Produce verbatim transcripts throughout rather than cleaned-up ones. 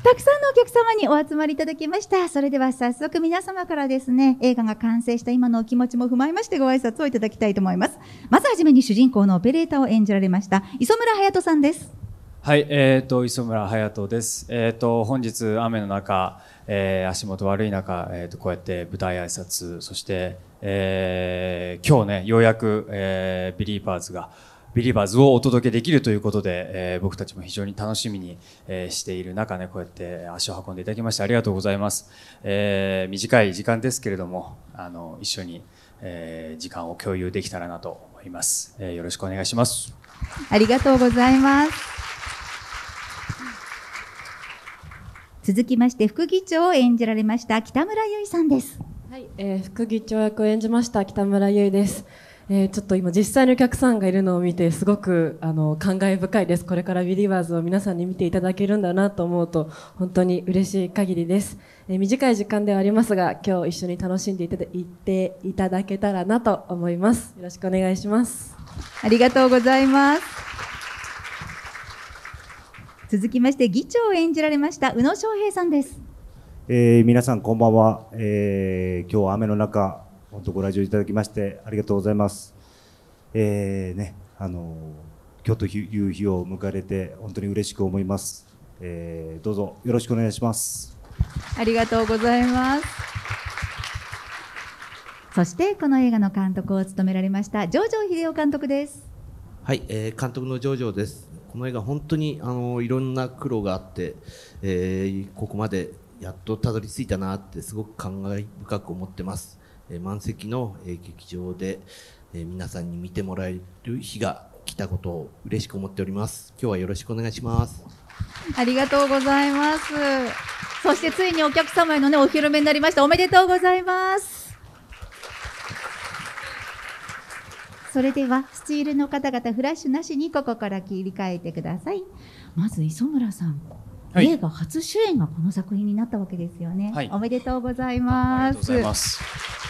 たくさんのお客様にお集まりいただきました。それでは早速皆様からですね、映画が完成した今のお気持ちも踏まえましてご挨拶をいただきたいと思います。まずはじめに主人公のオペレーターを演じられました磯村勇斗さんです。 はい、えーと磯村勇斗です。えーと本日雨の中、えー、足元悪い中、えーとこうやって舞台挨拶、そして、えー、今日ねようやく、えー、ビリーバーズがビリーバーズをお届けできるということで、えー、僕たちも非常に楽しみに、えー、している中ね、こうやって足を運んでいただきましてありがとうございます。えー、短い時間ですけれども、あの一緒に、えー、時間を共有できたらなと思います。えー、よろしくお願いします。 ありがとうございます。続きまして副議長を演じられました北村由衣さんです。 はい、えー、副議長役を演じました北村由衣です。えー、ちょっと今実際にお客さんがいるのを見てすごくあの感慨深いです。これからビリーバーズを皆さんに見ていただけるんだなと思うと本当に嬉しい限りです。えー、短い時間ではありますが今日一緒に楽しんでいただいていただけたらなと思います。よろしくお願いします。 ありがとうございます。続きまして議長を演じられました宇野昌平さんです。 えー、皆さんこんばんは。えー、今日は雨の中本当ご来場いただきましてありがとうございます。えーね、あの今日という日を迎えれて本当に嬉しく思います。えー、どうぞよろしくお願いします。 ありがとうございます。そしてこの映画の監督を務められました城城秀夫監督です。 はい、えー、監督の城城です。この映画本当にあのいろんな苦労があって、えー、ここまでやっとたどり着いたなってすごく感慨深く思ってます。えー、満席の、えー、劇場で、えー、皆さんに見てもらえる日が来たことを嬉しく思っております。今日はよろしくお願いします。 ありがとうございます。そしてついにお客様への、ね、お披露目になりました。おめでとうございます。それではスチールの方々フラッシュなしにここから切り替えてください。まず磯村さん、はい、映画初主演がこの作品になったわけですよね。はい、おめでとうございます。ありがとうございます。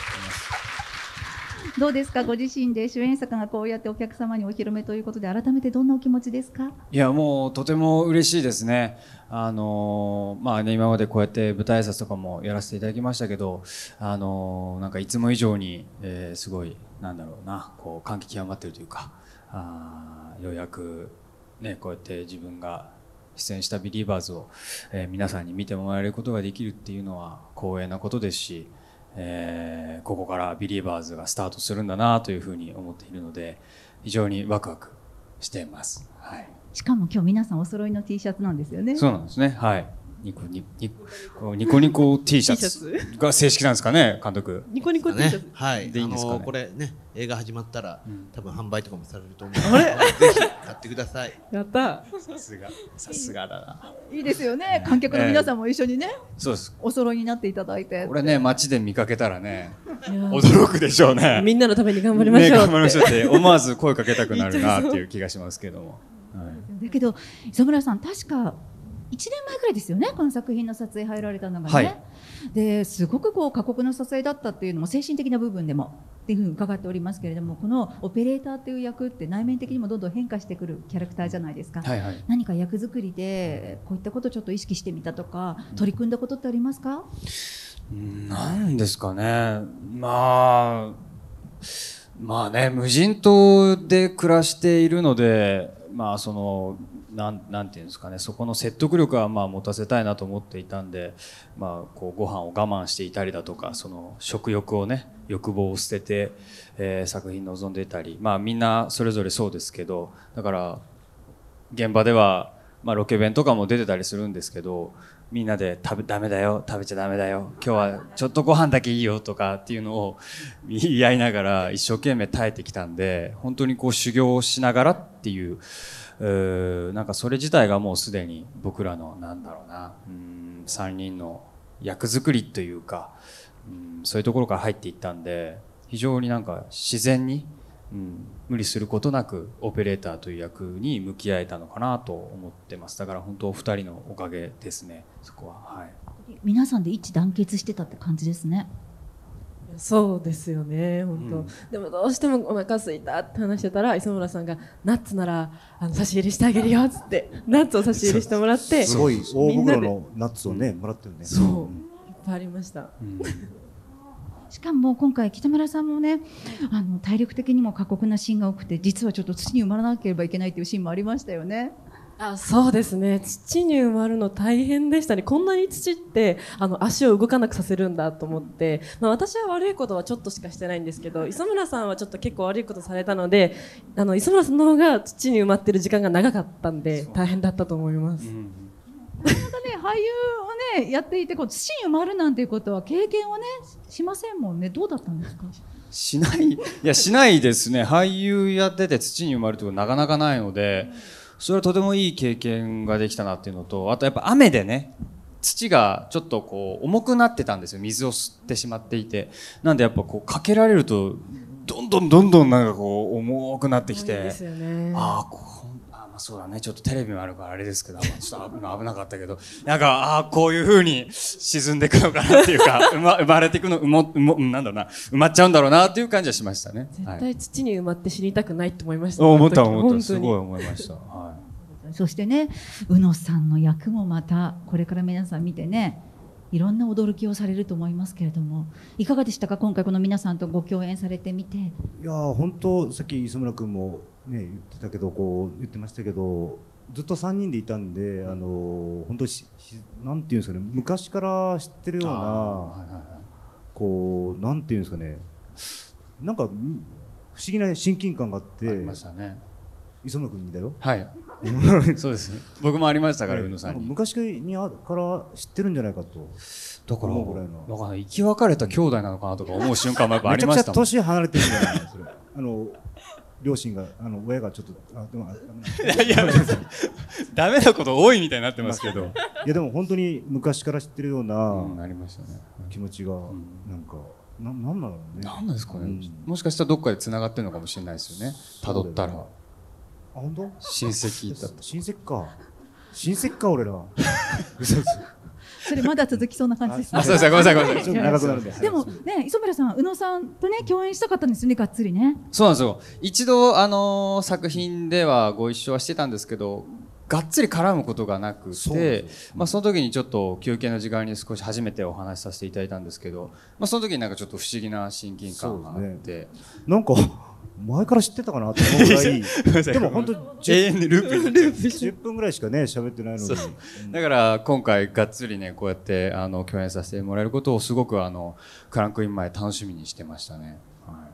どうですか、ご自身で主演作がこうやってお客様にお披露目ということで改めてどんなお気持ちですか？ いやもうとても嬉しいですね。あのまあね、今までこうやって舞台挨拶とかもやらせていただきましたけど、あのなんかいつも以上に、えー、すごいなんだろうな、こう感極まっているというか、あようやくねこうやって自分が出演したビリーバーズを、えー、皆さんに見てもらえることができるっていうのは光栄なことですし、えー、ここからビリーバーズがスタートするんだなというふうに思っているので非常にワクワクしています。はい、 しかも今日皆さんお揃いの T シャツなんですよね。 そうなんですね。はい。ニコニコニコニコ T シャツが正式なんですかね、監督。 ニコニコ T シャツ、 はい、 でいいんですかね。 あのー、これね映画始まったら、うん、多分販売とかもされると思うので、 ぜひ買ってください。 やった。 さすがさすがだな。 いいですよね。観客の皆さんも一緒にね、 そうです。 お揃いになっていただいて。 これね街で見かけたらね驚くでしょうね。 みんなのために頑張りましょうって、 ね、頑張りましょうって思わず声かけたくなるなっていう気がしますけども。 はい、だけど磯村さん確かいちねんまえくらいですよね、この作品の撮影入られたのがね。はい、ですごくこう過酷な撮影だったっていうのも精神的な部分でもっていうふうに伺っておりますけれども、このオペレーターっていう役って内面的にもどんどん変化してくるキャラクターじゃないですか。はいはい、何か役作りでこういったことをちょっと意識してみたとか取り組んだことってありますか？ なんですかね、まあまあね無人島で暮らしているので、まあそのなんなんていうんですかね、そこの説得力はまあ持たせたいなと思っていたんで、まあ、こうご飯を我慢していたりだとか、その食欲をね欲望を捨てて、えー、作品に臨んでいたり、まあみんなそれぞれそうですけど、だから現場では、まあ、ロケ弁とかも出てたりするんですけど、みんなで食べダメだよ食べちゃダメだよ今日はちょっとご飯だけいいよとかっていうのを言い合いながら一生懸命耐えてきたんで、本当にこう修行をしながらっていう、うなんかそれ自体がもうすでに僕らのなんだろうな、うんさんにんの役作りというか、うんそういうところから入っていったんで、非常になんか自然に、うん、無理することなくオペレーターという役に向き合えたのかなと思ってます。だから本当お二人のおかげですね、そこは。はい、 皆さんで一致団結してたって感じですね。 そうですよね本当、 うんでもどうしてもお腹空いたって話してたら磯村さんがナッツならあの差し入れしてあげるよっつってナッツを差し入れしてもらってすごい大みんなで袋のナッツをねもらってるね。 そういっぱいありました。 うんしかも今回北村さんもねあの体力的にも過酷なシーンが多くて実はちょっと土に埋まらなければいけないっていうシーンもありましたよね。 あ、そうですね。土に埋まるの大変でしたね。こんなに土ってあの足を動かなくさせるんだと思って、まあ、私は悪いことはちょっとしかしてないんですけど、磯村さんはちょっと結構悪いことされたので、あの磯村さんの方が土に埋まってる時間が長かったんで大変だったと思います。 うんなかなかね俳優をねやっていてこう土に埋まるなんていうことは経験はねしませんもんね。どうだったんですか？ しないいやしないですね。俳優やってて土に埋まるってことなかなかないので、それはとてもいい経験ができたなっていうのと、あとやっぱ雨でね土がちょっとこう重くなってたんですよ。水を吸ってしまっていて、なんでやっぱこうかけられるとどんどんどんどんなんかこう重くなってきて、 多いですよね。 ああこあまあそうだね、ちょっとテレビもあるからあれですけど、まあちょっと危危なかったけど、なんかああこういう風に沈んでいくのかなっていうか生ま生まれていくの、うもうもなんだろうな、埋まっちゃうんだろうなっていう感じはしましたね。 絶はい、 対土に埋まって死にたくないと思いました。 思った思った、 あの時本当にすごい思いました。はい。 そしてね宇野さんの役もまたこれから皆さん見てねいろんな驚きをされると思いますけれども、いかがでしたか今回この皆さんとご共演されてみて。 いやー本当さっき磯村君もね言ってたけどこう言ってましたけどずっとさんにんでいたんで、あのー、本当ししなんていうんですかね、昔から知ってるような、 はいはいはい、 こうなんていうんですかね、なんか不思議な親近感があっありて、 ましたね。 磯村君にだよ。 はいそうですね。僕もありましたから、宇野さんに。 なんか昔にあから知ってるんじゃないかとだから思うぐらいの。 だから生き別れた兄弟なのかなとか思う瞬間もやっぱあめちゃくちゃりましたもん。 年離れてるんじゃないのそれ。あの両親があの親がちょっとあでもあいやダメなこと多いみたいになってますけど。 いやでも本当に昔から知ってるようなうん、ありましたね。 気持ちがなんか、ななんなんだろうね。 なんなんですかね、 うんもしかしたらどっかで繋がってるのかもしれないですよね。辿ったらあ本当？ 親戚だった。 親戚か親戚か俺ら。嘘嘘。 それまだ続きそうな感じですね。 あ、そうですね。ごめんなさいごめんなさい。 ちょっと長くなるんで。 でもね磯村さん宇野さんとね共演したかったんですよね、がっつりね。 そうなんですよ。一度あのー作品ではご一緒はしてたんですけど、がっつり絡むことがなくそうなんでて、 すよまあその時にちょっと休憩の時間に少し初めてお話しさせていただいたんですけど、まあその時になんかちょっと不思議な親近感があっそうて、 なんか前から知ってたかなって思うぐらい。でも本当永遠にループになっちゃうじゅっぷんぐらいしかね喋ってないのに。 だから今回がっつりねこうやってあの共演させてもらえることをすごくあのクランクイン前楽しみにしてましたね。はい、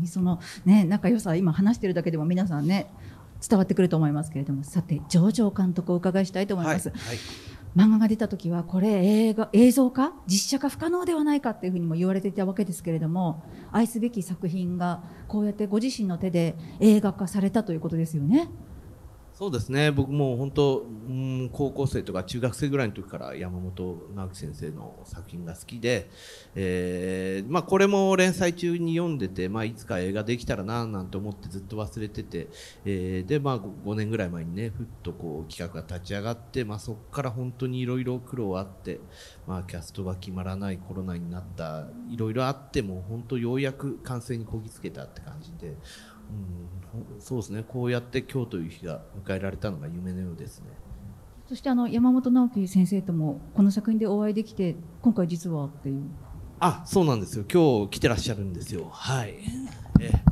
そのね仲良さ今話してるだけでも皆さんね伝わってくると思いますけれども、さて上條監督をお伺いしたいと思います。 はいはい漫画が出た時はこれ映画映像化実写化不可能ではないかっていうふうにも言われていたわけですけれども、愛すべき作品がこうやってご自身の手で映画化されたということですよね。 そうですね、僕も本当、うん、高校生とか中学生ぐらいの時から山本直樹先生の作品が好きで、えーまあ、これも連載中に読んでて、まあ、いつか映画できたらななんて思ってずっと忘れてて、えーでまあ、ごねんぐらい前にねふっとこう企画が立ち上がって、まあ、そこから本当にいろいろ苦労あって、まあ、キャストが決まらないコロナになったいろいろあっても本当ようやく完成にこぎつけたって感じで。うん、そうですね、こうやって今日という日が迎えられたのが夢のようですね。 そしてあの山本直樹先生ともこの作品でお会いできて今回実はっていう。 あ、そうなんですよ、今日来てらっしゃるんですよ。はい、ええ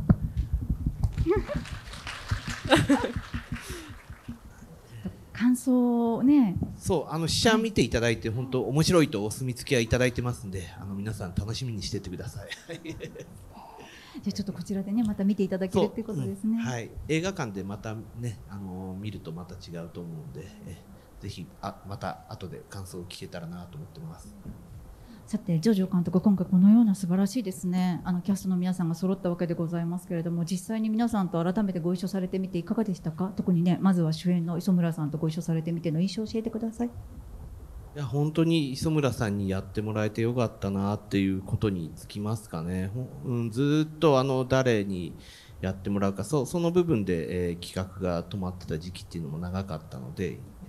感想をね。 そうあの試写見ていただいて本当面白いとお墨付きはいただいてますんで、あの皆さん楽しみにしてってください。 じゃあちょっとこちらでねまた見ていただけるっていうことですね。 うんはい、映画館でまたね、あのー見るとまた違うと思うんで、えぜひあまた後で感想を聞けたらなと思ってます。 さてジョジョ監督今回このような素晴らしいですねあのキャストの皆さんが揃ったわけでございますけれども、実際に皆さんと改めてご一緒されてみていかがでしたか。特にねまずは主演の磯村さんとご一緒されてみての印象を教えてください。 いや本当に磯村さんにやってもらえてよかったなっていうことにつきますかね。ほうん、ずっとあの誰にやってもらうか、そその部分で、えー企画が止まってた時期っていうのも長かったので、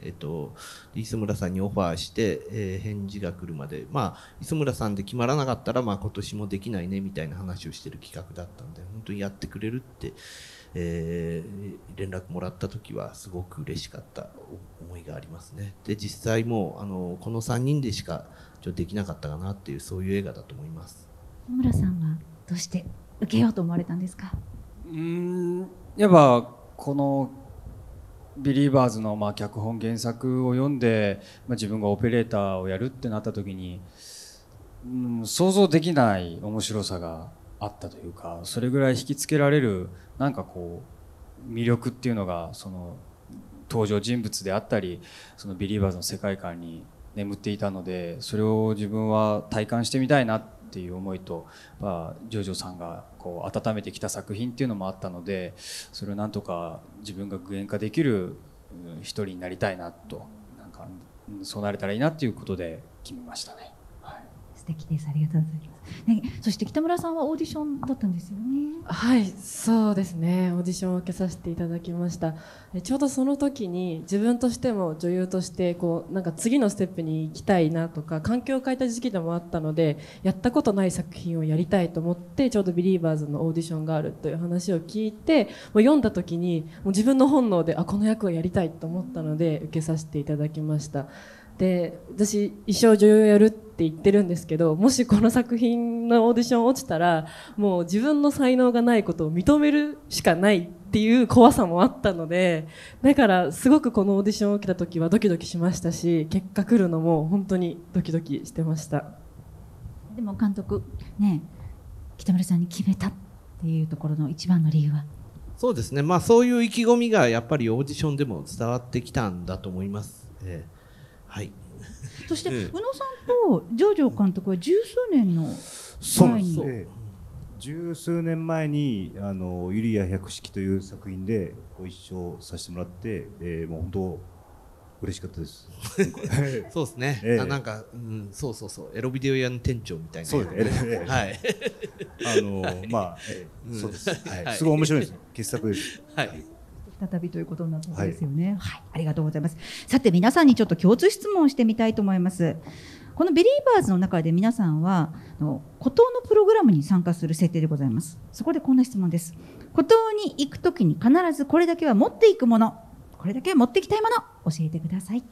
えっと、磯村さんにオファーして、えー返事が来るまで、まあ、磯村さんで決まらなかったら、まあ、今年もできないねみたいな話をしてる企画だったんで、本当にやってくれるって、えー連絡もらった時はすごく嬉しかった思いがありますね。で、実際もうあのこのさんにんでしかちょっとできなかったかなっていう、そういう映画だと思います。 野村さんはどうして受けようと思われたんですか？ うーんやっぱこのビリーバーズのまあ脚本原作を読んで、まあ、自分がオペレーターをやるってなった時に、うん、想像できない面白さがあったというか、それぐらい引きつけられるなんかこう魅力っていうのがその登場人物であったり、そのビリーバーズの世界観に眠っていたので、それを自分は体感してみたいなっていう思いと、まあ、ジョジョさんがこう温めてきた作品っていうのもあったので、それをなんとか自分が具現化できる一人になりたいなと、なんかそうなれたらいいなっていうことで決めましたね。はい、 素敵です。ありがとうございます。ね、そして北村さんはオーディションだったんですよね。 はい、そうですね。オーディションを受けさせていただきました。えちょうどその時に自分としても女優としてこうなんか次のステップに行きたいなとか、環境を変えた時期でもあったので、やったことない作品をやりたいと思って、ちょうどビリーバーズのオーディションがあるという話を聞いて、もう読んだ時にもう自分の本能であこの役をやりたいと思ったので受けさせていただきました。で、私一生女優をやるって言ってるんですけど、もしこの作品のオーディション落ちたらもう自分の才能がないことを認めるしかないっていう怖さもあったので、だからすごくこのオーディションを受けた時はドキドキしましたし、結果来るのも本当にドキドキしてました。 でも監督ね、北村さんに決めたっていうところの一番の理由は？ そうですね、まあ、そういう意気込みがやっぱりオーディションでも伝わってきたんだと思います。えーはい、 そして宇野さんとジョジョ監督は十数年の前に、 ええ、十数年前にあのユリア百式という作品でご一緒させてもらって、えー、もう本当嬉しかったです。 そうですね、ええ、あなんか、うん、そうそうそう、エロビデオ屋の店長みたいな、 そうですね、 はい、 あのまあ、ええ、そうです、はい、すごい面白いです、傑作です。はい、 再びということになったんですよね。はい、はい、ありがとうございます。さて皆さんにちょっと共通質問をしてみたいと思います。このビリーバーズの中で皆さんは孤島のプログラムに参加する設定でございます。そこでこんな質問です。孤島に行くときに必ずこれだけは持っていくもの、これだけは持っていきたいもの、教えてください。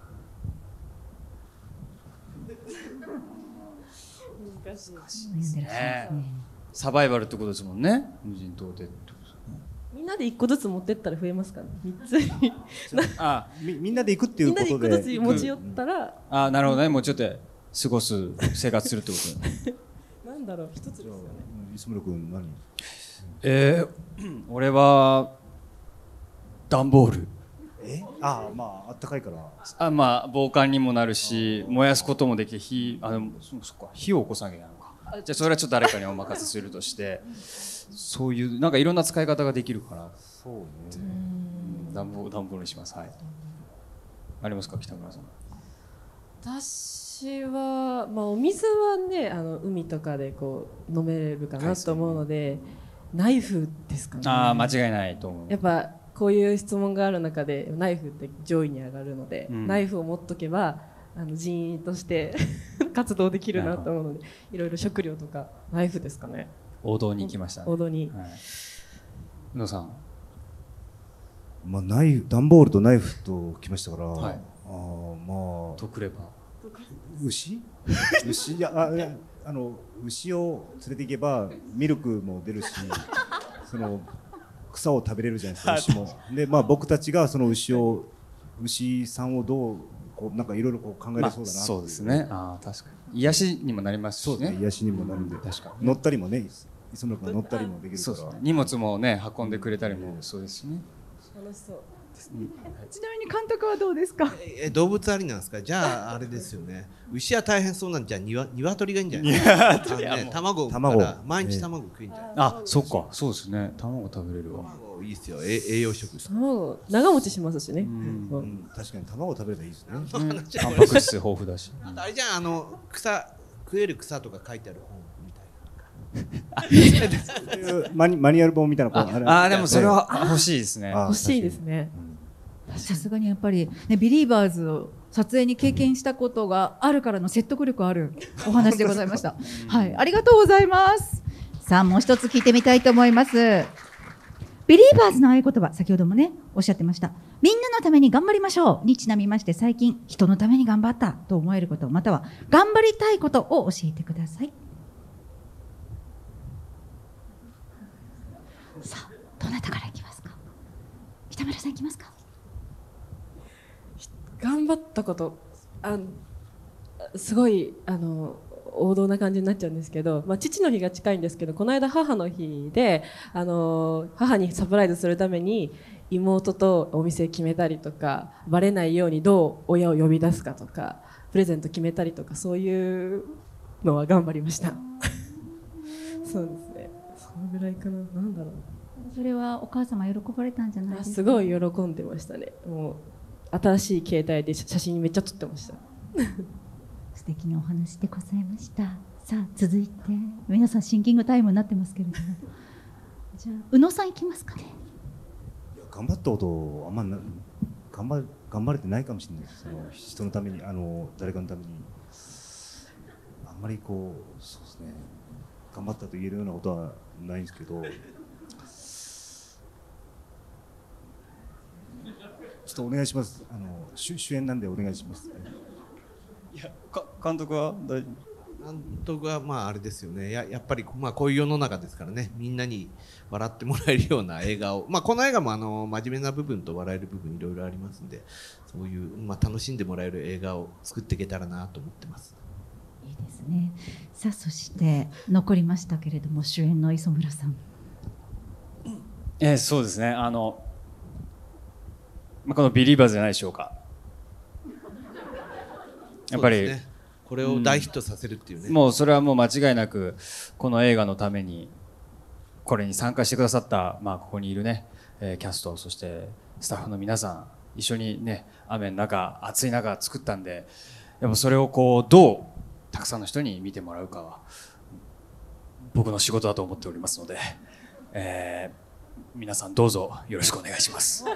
難しいですね。サバイバルってことですもんね、無人島で。 みんなで一個ずつ持ってったら増えますかね。三つにあみみんなで行くっていうことで、 みんなで一個ずつ持ち寄ったら、 あなるほどね、もうちょっと過ごす生活するってことね。 なんだろう、一つですよね。 磯村君何？ えー、俺は段ボール。 えあまああったかいから、 あまあ防寒にもなるし、燃やすこともできて、火あでもそそっか火を起こさなきゃいけないのか。じゃあそれはちょっと誰かにお任せするとして、そういうなんかいろんな使い方ができるから、 そうね、 暖房暖房にします。はい。ありますか北村さん？ 私はまあお水はね、あの海とかでこう飲めるかなと思うので、ナイフですかね。 ああ間違いないと思う。 やっぱこういう質問がある中でナイフって上位に上がるので、うん、ナイフを持っとけばあの人員として活動できるなと思うので、いろいろ食料とかナイフですかね。 王道に行きましたね。 王道に。 はい、宇野さん。 まあナイフ、段ボールとナイフと来ましたから、はい、あまあとくれば牛牛いやああの牛を連れて行けばミルクも出るし、その草を食べれるじゃないですか、牛も。でまあ僕たちがその牛を牛さんをどうこうなんかいろいろこう考えれそうだな、まあ、 そうですね。あ確かに癒しにもなりますしね。 そうですね、癒しにもなるんで、確かに乗ったりもね、磯村君が乗ったりもできるから、 そうですね、荷物もね運んでくれたりもそうですしね。 楽しそう。 ちなみに監督はどうですか？ え動物ありなんですか？じゃああれですよね。牛は大変そうなんじゃにわ鶏がいいんじゃないですか？ね、卵から毎日卵食いんじゃないですか？ あ、そっか、そうですね。卵食べれるわ。 卵いいですよ。え栄養食です。 卵長持ちしますしね。うんうん、確かに卵食べればいいですね。 タンパク質豊富だし。 あとあれじゃん、あの草食える草とか書いてある本。 マニマニュアル本みたいな。 ああでもそれは欲しいですね。 欲しいですね。 さすがにやっぱり、ね、ビリーバーズを撮影に経験したことがあるからの説得力あるお話でございました。はい、ありがとうございます。さあ、もう一つ聞いてみたいと思います。ビリーバーズの合言葉、先ほどもね、おっしゃってました。みんなのために頑張りましょうにちなみまして、最近人のために頑張ったと思えること、または頑張りたいことを教えてください。さあ、どなたからいきますか。北村さんいきますか。 頑張ったこと、あすごいあの王道な感じになっちゃうんですけど、まあ、父の日が近いんですけど、この間母の日であの母にサプライズするために妹とお店決めたりとか、バレないようにどう親を呼び出すかとか、プレゼント決めたりとか、そういうのは頑張りましたそうですね、そのぐらいかな。なんだろう、 それはお母様喜ばれたんじゃないですか。 すごい喜んでましたね。もう新しい携帯で写真めっちゃ撮ってました素敵なお話でございました。さあ、続いて皆さんシンキングタイムになってますけれども、じゃあ宇野さんいきますかね。 いや頑張ったことあんまな頑張頑張れてないかもしれないです。その人のために、あの誰かのためにあんまりこう、そうですね、頑張ったと言えるようなことはないんですけど、ちょっとお願いします。あの 主, 主演なんでお願いします。 いや、か監督は大丈夫。 監督はまああれですよね。や, やっぱりまあこういう世の中ですからね、みんなに笑ってもらえるような映画を、まあこの映画もあの真面目な部分と笑える部分いろいろありますんで、そういうまあ楽しんでもらえる映画を作っていけたらなと思ってます。 いいですね。さあ、そして残りましたけれども、主演の磯村さん。 えー、そうですね。あの、まあ、このビリーバーズじゃないでしょうか。やっぱり、 ね、これを大ヒットさせるっていうね、 うん、もうそれはもう間違いなくこの映画のためにこれに参加してくださった、まあ、ここにいるね、えー、キャスト、そしてスタッフの皆さん一緒にね、雨の中暑い中作ったんで、やっぱそれをこうどうたくさんの人に見てもらうかは僕の仕事だと思っておりますので、えー、皆さんどうぞよろしくお願いします素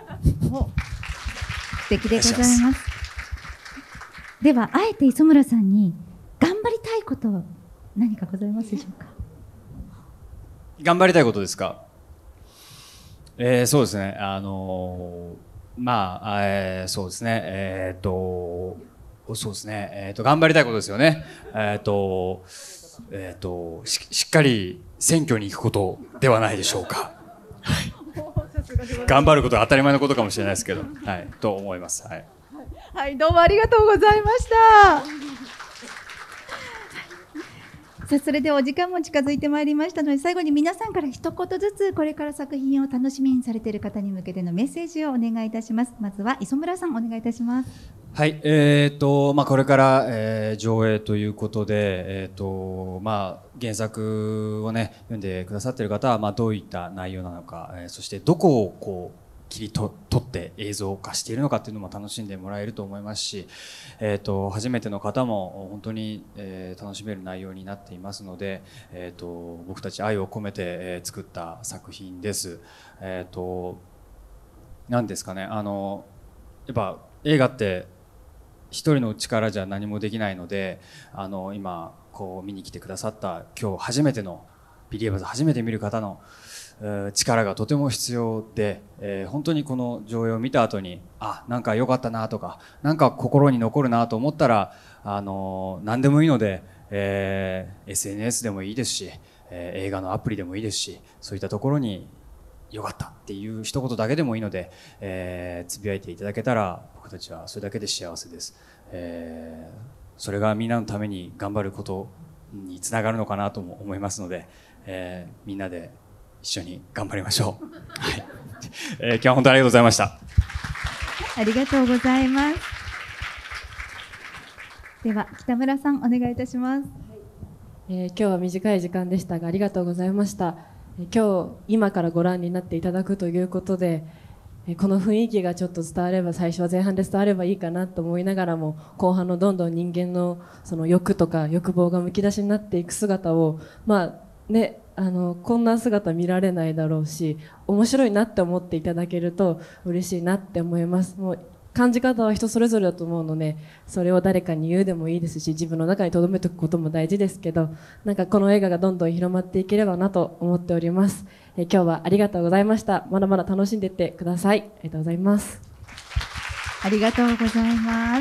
敵でございます。では、あえて磯村さんに頑張りたいこと何かございますでしょうか。 頑張りたいことですか。えー、そうですね、あのー、まあ、えー、そうですね、えー、っとそうですね、えー、っと頑張りたいことですよね。えー、っとえー、っと し, しっかり選挙に行くことではないでしょうか。はい、頑張ることは当たり前のことかもしれないですけど、はい、と思います。はい、 はい、どうもありがとうございましたさあ、それではお時間も近づいてまいりましたので、最後に皆さんから一言ずつこれから作品を楽しみにされている方に向けてのメッセージをお願いいたします。まずは磯村さん、お願いいたします。 はい、えーとまあ、これから、えー、上映ということで、えーとまあ、原作を、ね、読んでくださっている方は、まあ、どういった内容なのか、えー、そしてどこをこう切りと取って映像化しているのかっていうのも楽しんでもらえると思いますし、えー、と初めての方も本当に、えー、楽しめる内容になっていますので、えー、と僕たち愛を込めて、えー、作った作品です。えー、と何ですかね、あのやっぱ映画って一人の力じゃ何もできないので、あの今こう見に来てくださった今日初めてのビリーバーズ初めて見る方の力がとても必要で、えー、本当にこの上映を見た後にあ、なんか良かったなとか、なんか心に残るなと思ったら、あのー、何でもいいので、えー、エスエヌエス でもいいですし、えー、映画のアプリでもいいですし、そういったところに良かったっていう一言だけでもいいので、えー、つぶやいていただけたら僕たちはそれだけで幸せです。えー、それがみんなのために頑張ることにつながるのかなとも思いますので、えー、みんなで一緒に頑張りましょう。はい、えー、今日は本当にありがとうございました。 ありがとうございます。では北村さん、お願いいたします。 えー、今日は短い時間でしたがありがとうございました。えー、今日今からご覧になっていただくということで、えー、この雰囲気がちょっと伝われば、最初は前半で伝わればいいかなと思いながらも、後半のどんどん人間のその欲とか欲望がむき出しになっていく姿を、まあね、あのこんな姿見られないだろうし、面白いなって思っていただけると嬉しいなって思います。もう感じ方は人それぞれだと思うので、それを誰かに言うでもいいですし、自分の中に留めておくことも大事ですけど、なんかこの映画がどんどん広まっていければなと思っております。え今日はありがとうございました。まだまだ楽しんでいってください。ありがとうございます。 ありがとうございます。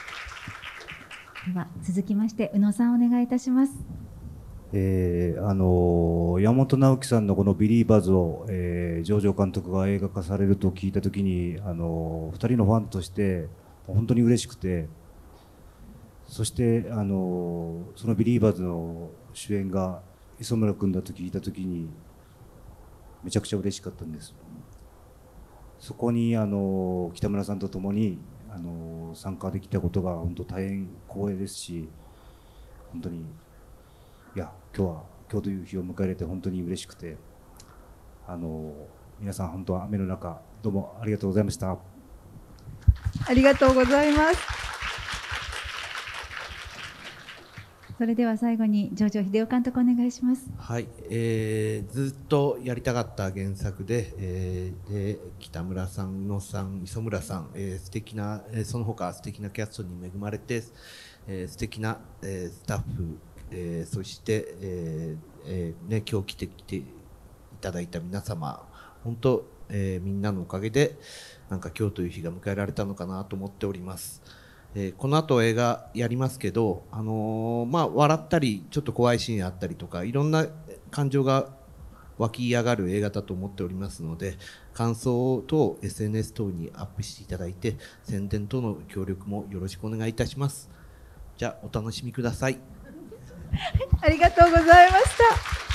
では続きまして宇野さんお願いいたします。 えーあのー山本直樹さんのこの「ビリーバーズを」えー、城城監督が映画化されると聞いたときに、あのー、ふたりのファンとして本当に嬉しくて、そして、あのーその「ビリーバーズ」の主演が磯村君だと聞いたときにめちゃくちゃ嬉しかったんです。そこに、あのー北村さんと共に、あのー参加できたことが本当大変光栄ですし、本当にいや今日は今日という日を迎えられて本当に嬉しくて、あの皆さん本当は雨の中どうもありがとうございました。 ありがとうございます。それでは最後に城城秀夫監督お願いします。 はい、えー、ずっとやりたかった原作で、えー、で北村さん、宇野さん、磯村さん、えー、素敵な、えー、その他素敵なキャストに恵まれて、えー、素敵な、えー、スタッフ、えー、そして、えーえーね、今日来てきていただいた皆様、本当、えー、みんなのおかげでなんか今日という日が迎えられたのかなと思っております。えー、この後映画やりますけど、あのーまあ、笑ったりちょっと怖いシーンあったりとかいろんな感情が湧き上がる映画だと思っておりますので、感想等 エスエヌエス 等にアップしていただいて宣伝等の協力もよろしくお願いいたします。じゃあお楽しみください。 ありがとうございました。